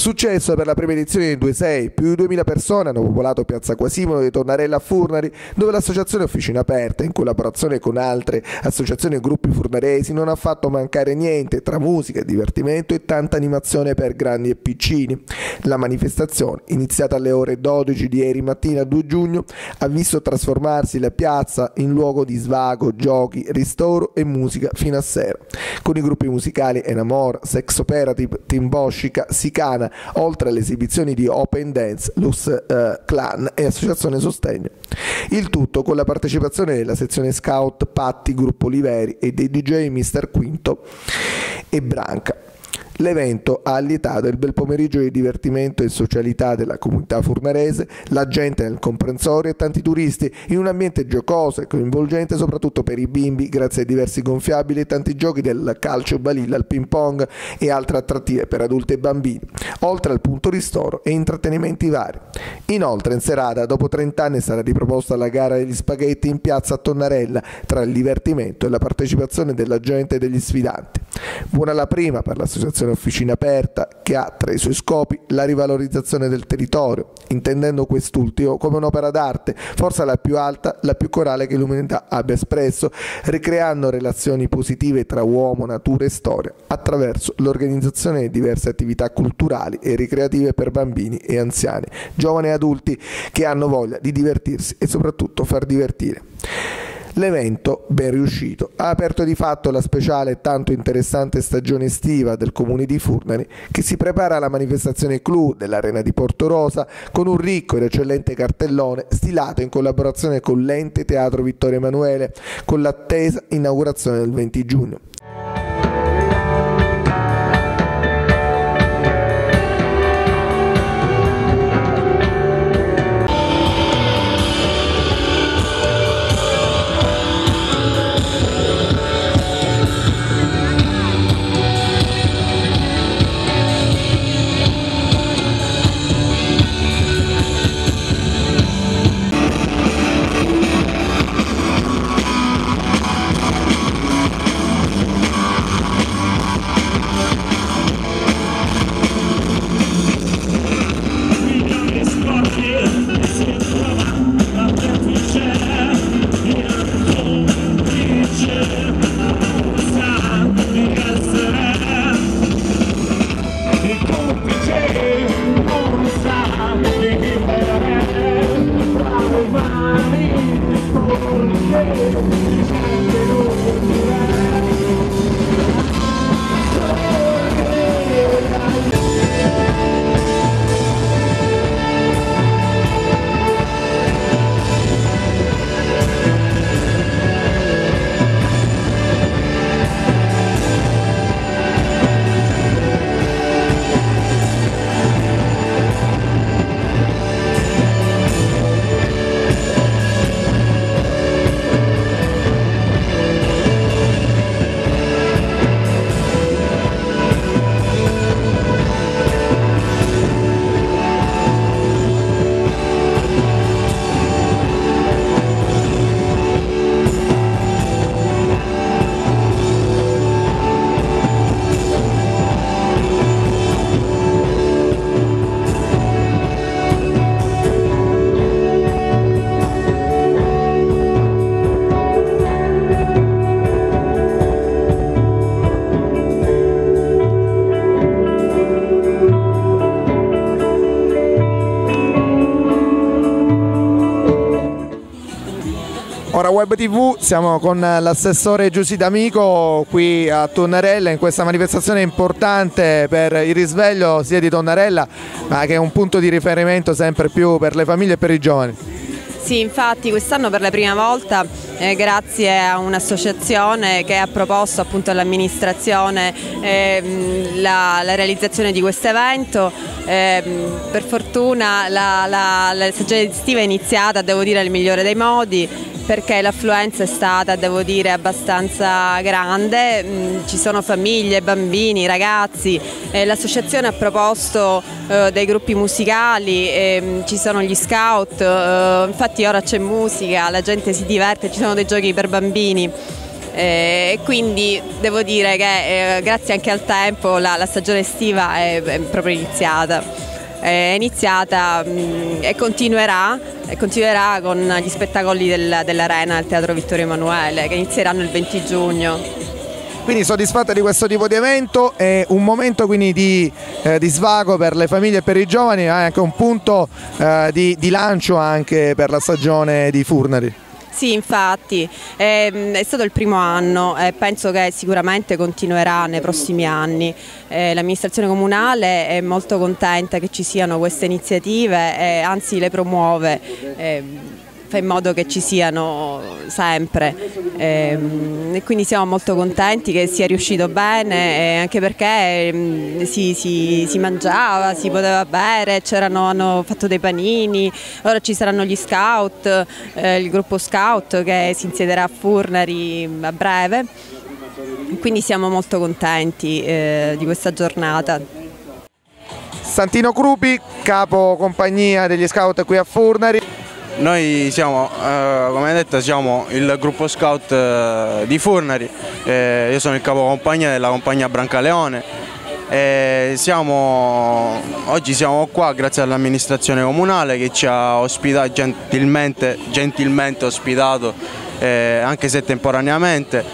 Successo per la prima edizione del 26, più di 2000 persone hanno popolato Piazza Quasimodo di Tonnarella a Furnari, dove l'associazione Officina Aperta, in collaborazione con altre associazioni e gruppi furnaresi, non ha fatto mancare niente tra musica, divertimento e tanta animazione per grandi e piccini. La manifestazione, iniziata alle ore 12 di ieri mattina 2 giugno, ha visto trasformarsi la piazza in luogo di svago, giochi, ristoro e musica fino a sera, con i gruppi musicali Enamor, Sex Operative, Team Boscica, Sicana, oltre alle esibizioni di Open Dance, Lux Clan e Associazione Sostegno. Il tutto con la partecipazione della sezione Scout Patti, Gruppo Oliveri e dei DJ Mr. Quinto e Branca. L'evento ha allietato il bel pomeriggio di divertimento e socialità della comunità furnarese, la gente nel comprensorio e tanti turisti in un ambiente giocoso e coinvolgente soprattutto per i bimbi grazie ai diversi gonfiabili e tanti giochi del calcio balilla al ping pong e altre attrattive per adulti e bambini, oltre al punto ristoro e intrattenimenti vari. Inoltre in serata dopo 30 anni sarà riproposta la gara degli spaghetti in piazza a Tonnarella tra il divertimento e la partecipazione della gente e degli sfidanti. Buona la prima per l'associazione Officina Aperta, che ha tra i suoi scopi la rivalorizzazione del territorio, intendendo quest'ultimo come un'opera d'arte, forse la più alta, la più corale che l'umanità abbia espresso, ricreando relazioni positive tra uomo, natura e storia, attraverso l'organizzazione di diverse attività culturali e ricreative per bambini e anziani, giovani e adulti che hanno voglia di divertirsi e soprattutto far divertire. L'evento, ben riuscito, ha aperto di fatto la speciale e tanto interessante stagione estiva del comune di Furnari, che si prepara alla manifestazione clou dell'Arena di Portorosa con un ricco ed eccellente cartellone stilato in collaborazione con l'Ente Teatro Vittorio Emanuele, con l'attesa inaugurazione del 20 giugno. Ora Web TV, siamo con l'assessore Giussi D'Amico qui a Tonnarella in questa manifestazione importante per il risveglio sia di Tonnarella ma che è un punto di riferimento sempre più per le famiglie e per i giovani. Sì, infatti quest'anno per la prima volta grazie a un'associazione che ha proposto appunto all'amministrazione la realizzazione di questo evento. Per fortuna la stagione estiva è iniziata, devo dire, nel migliore dei modi, perché l'affluenza è stata, devo dire, abbastanza grande, ci sono famiglie, bambini, ragazzi, l'associazione ha proposto dei gruppi musicali, ci sono gli scout, infatti ora c'è musica, la gente si diverte, ci sono dei giochi per bambini. e quindi devo dire che grazie anche al tempo la stagione estiva è proprio iniziata. È iniziata e continuerà con gli spettacoli dell'Arena del Teatro Vittorio Emanuele, che inizieranno il 20 giugno. Quindi soddisfatta di questo tipo di evento, è un momento quindi di svago per le famiglie e per i giovani, è anche un punto di lancio anche per la stagione di Furnari. Sì, infatti, è stato il primo anno e penso che sicuramente continuerà nei prossimi anni. L'amministrazione comunale è molto contenta che ci siano queste iniziative e anzi le promuove, fa in modo che ci siano sempre. E quindi siamo molto contenti che sia riuscito bene, anche perché si mangiava, si poteva bere, hanno fatto dei panini, ora ci saranno gli scout, il gruppo scout che si insiederà a Furnari a breve, quindi siamo molto contenti di questa giornata. Santino Crupi, capo compagnia degli scout qui a Furnari. Noi siamo, come detto, siamo il gruppo scout di Furnari, io sono il capo compagnia della compagnia Brancaleone. Oggi siamo qua grazie all'amministrazione comunale che ci ha gentilmente ospitato, anche se temporaneamente.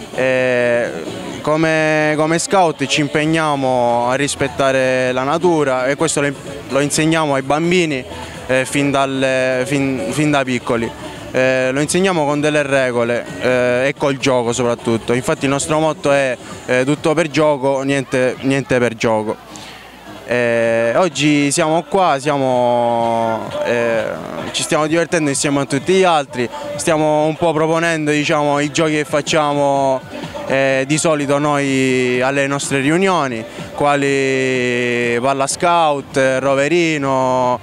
Come scout ci impegniamo a rispettare la natura e questo lo insegniamo ai bambini fin da piccoli. Lo insegniamo con delle regole e col gioco soprattutto. Infatti il nostro motto è tutto per gioco, niente per gioco. Oggi siamo qua, ci stiamo divertendo insieme a tutti gli altri, stiamo un po' proponendo, diciamo, i giochi che facciamo di solito noi alle nostre riunioni, quali palla scout, roverino,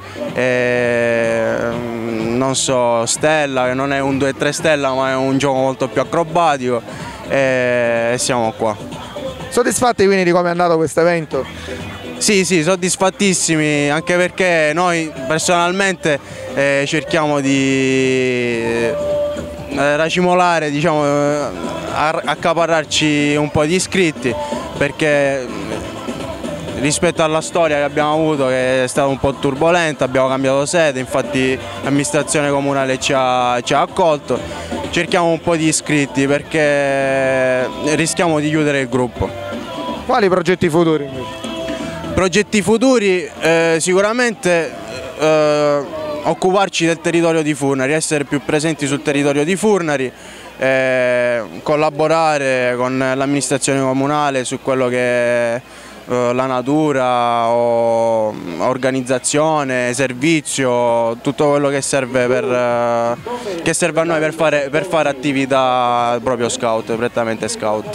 non so, stella, che non è un 2-3 stella ma è un gioco molto più acrobatico, e siamo qua. Soddisfatti quindi di come è andato questo evento? Sì, soddisfattissimi, anche perché noi personalmente cerchiamo di racimolare, diciamo, accaparrarci un po' di iscritti, perché rispetto alla storia che abbiamo avuto, che è stata un po' turbolenta, abbiamo cambiato sede, infatti l'amministrazione comunale ci ha accolto, cerchiamo un po' di iscritti perché rischiamo di chiudere il gruppo. Quali progetti futuri invece? Progetti futuri, sicuramente occuparci del territorio di Furnari, essere più presenti sul territorio di Furnari, collaborare con l'amministrazione comunale su quello che è la natura, organizzazione, servizio, tutto quello che serve a noi per fare attività proprio scout, prettamente scout.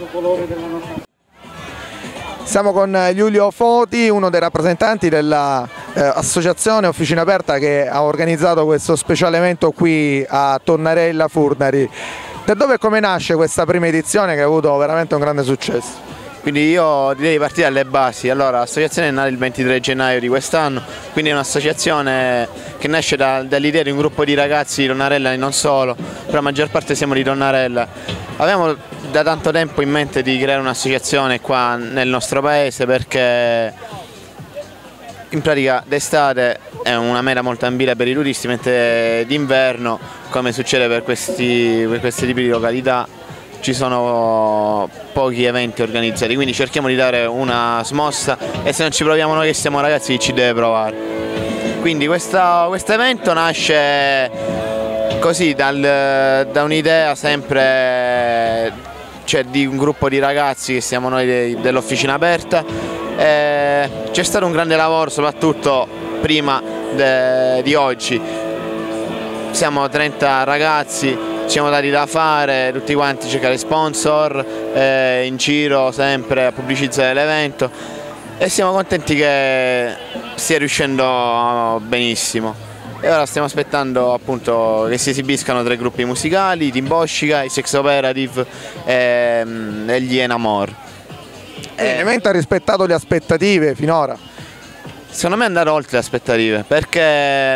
Siamo con Giulio Foti, uno dei rappresentanti dell'associazione Officina Aperta che ha organizzato questo speciale evento qui a Tonnarella Furnari. Da dove e come nasce questa prima edizione che ha avuto veramente un grande successo? Quindi io direi di partire dalle basi. Allora, l'associazione è nata il 23 gennaio di quest'anno, quindi è un'associazione che nasce dall'idea di un gruppo di ragazzi di Tonnarella e non solo, per la maggior parte siamo di Tonnarella. Avevamo da tanto tempo in mente di creare un'associazione qua nel nostro paese perché in pratica d'estate è una meta molto ambita per i turisti, mentre d'inverno, come succede per questi tipi di località, ci sono pochi eventi organizzati, quindi cerchiamo di dare una smossa e se non ci proviamo noi che siamo ragazzi chi ci deve provare. Quindi questo evento nasce così da un'idea sempre, cioè, di un gruppo di ragazzi che siamo noi dell'Officina Aperta. C'è stato un grande lavoro soprattutto prima di oggi, siamo 30 ragazzi, ci siamo dati da fare tutti quanti, cercare sponsor in giro sempre a pubblicizzare l'evento e siamo contenti che stia riuscendo benissimo. E ora stiamo aspettando appunto che si esibiscano 3 gruppi musicali, Team Boscica, i Sex Operative e gli Enamor. L'evento ha rispettato le aspettative finora? Secondo me è andato oltre le aspettative perché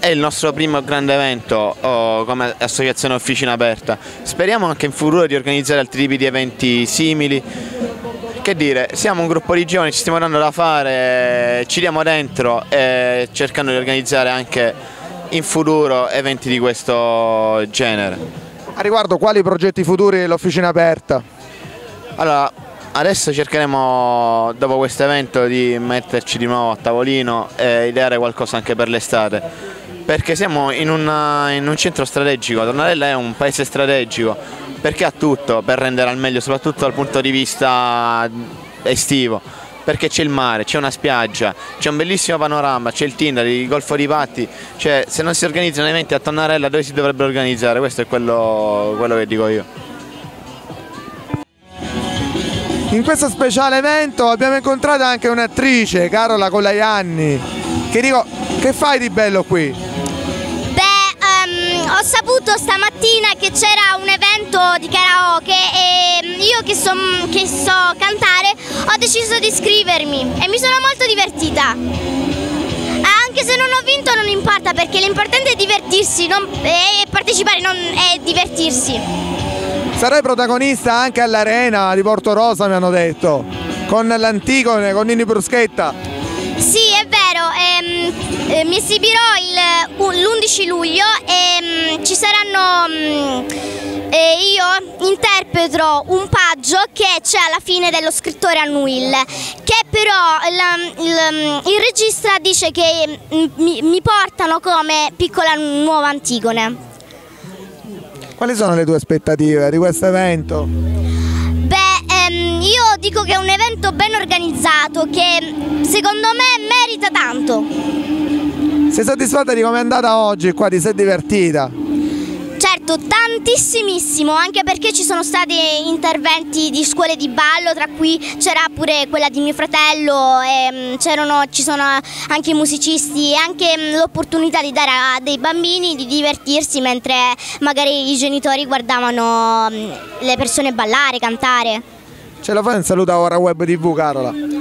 è il nostro primo grande evento come associazione Officina Aperta. Speriamo anche in futuro di organizzare altri tipi di eventi simili. Che dire, siamo un gruppo di giovani, ci stiamo dando da fare, ci diamo dentro e cercando di organizzare anche in futuro eventi di questo genere. A riguardo, quali progetti futuri dell'Officina Aperta? Allora, adesso cercheremo dopo questo evento di metterci di nuovo a tavolino e ideare qualcosa anche per l'estate, perché siamo in un centro strategico. Tornarella è un paese strategico perché ha tutto per rendere al meglio, soprattutto dal punto di vista estivo, perché c'è il mare, c'è una spiaggia, c'è un bellissimo panorama, c'è il Tindari, il Golfo di Patti. Cioè, se non si organizzano eventi a Tonnarella, dove si dovrebbero organizzare? Questo è quello che dico io. In questo speciale evento abbiamo incontrato anche un'attrice, Carola Colaianni. Che fai di bello qui? Ho saputo stamattina che c'era un evento di karaoke e io che so cantare ho deciso di iscrivermi e mi sono molto divertita. Anche se non ho vinto non importa, perché l'importante è divertirsi e partecipare, non è divertirsi. Sarai protagonista anche all'Arena di Porto Rosa, mi hanno detto, con l'Antigone, con Nini Bruschetta. Sì, è vero, mi esibirò l'11 luglio e ci saranno, io interpreterò un paggio che c'è alla fine dello scrittore Annuil, che però il regista dice che mi portano come piccola nuova Antigone. Quali sono le tue aspettative di questo evento? Io dico che è un evento ben organizzato che secondo me merita tanto. Sei soddisfatta di come è andata oggi qua? Ti sei divertita? Certo, tantissimissimo, anche perché ci sono stati interventi di scuole di ballo, tra cui c'era pure quella di mio fratello, e ci sono anche i musicisti e anche l'opportunità di dare a dei bambini di divertirsi mentre magari i genitori guardavano le persone ballare, cantare. Ce la fai un saluto a Ora Web TV, Carola?